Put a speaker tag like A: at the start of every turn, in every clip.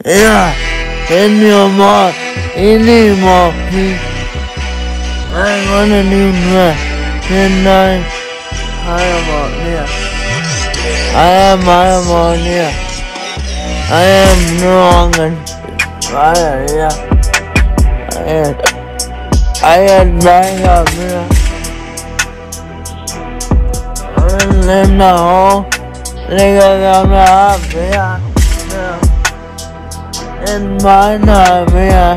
A: Yeah, in your mouth, in your mouth. I'm gonna do that. Tonight, I am on here. I am on here. I am wrong and fire here. I am back up here. I'm in the hole. Nigga, I'm up here. In my name here.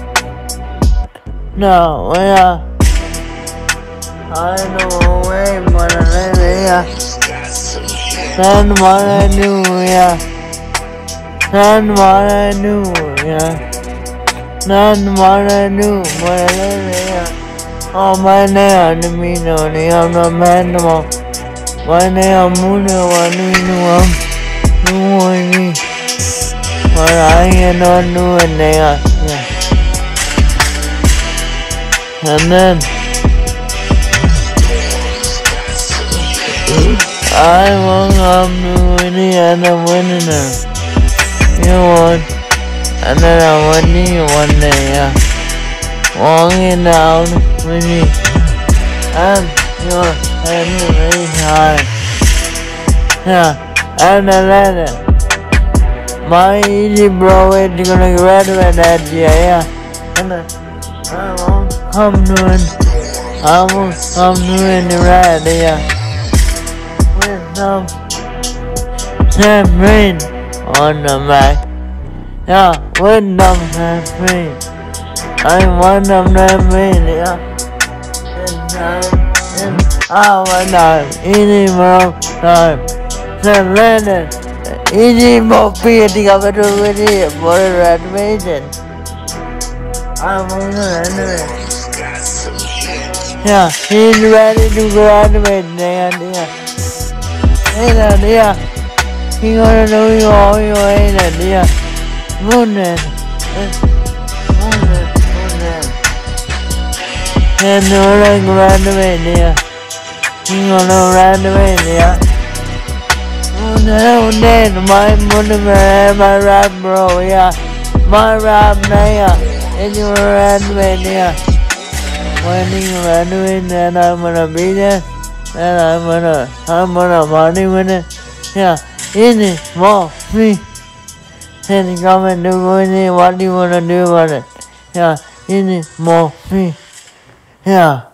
A: No, yeah. I know way more than here. Then what I do, yeah. Then what I do, yeah. Then what I do, what I do, yeah. Oh, my name, I mean, I'm not man, no. My name, I'm doing but I am not doing that, yeah. And then I won't come to any other winner. You want, and then I want you one day, yeah. Walking down with me, and you're very high, yeah. And then my easy bro is gonna graduate that year, yeah. And I won't come doing the right, yeah. With some champagne on the back, yeah. With some champagne, I want some champagne, yeah. And I want time, easy bro time, so let it. Easy more creating of it already for graduation. I'm on the yeah, he's ready to graduate, yeah. Hey, yeah. He gonna do you all your way, yeah. Moonin. And no graduate, yeah. He gonna graduate, yeah. No, then my monomer, my rap bro, yeah. My rap, yeah. And you ran with, yeah. When you ran with, then I'm gonna be there. Then I'm gonna party with it. Yeah. In it, more, me. And you come and do it, what do you wanna do about it? Yeah. In it, more, me. Yeah.